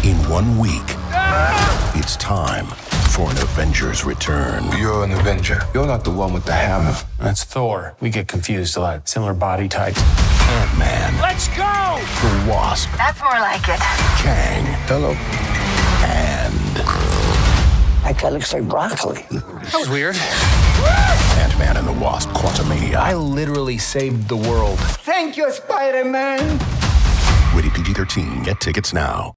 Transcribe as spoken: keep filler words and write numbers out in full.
In one week, it's time for an Avengers return. You're an Avenger. You're not the one with the hammer. That's Thor. We get confused a lot. Similar body types. Ant-Man. Let's go! The Wasp. That's more like it. Kang. Hello. And That guy looks like broccoli. That was weird. Ant-Man and the Wasp: Quantumania. I literally saved the world. Thank you, Spider-Man. Rated P G thirteen. Get tickets now.